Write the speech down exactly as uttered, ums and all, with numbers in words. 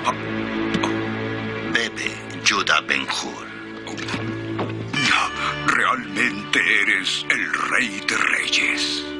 Bebe, Judah Ben-Hur. Realmente eres el rey de reyes.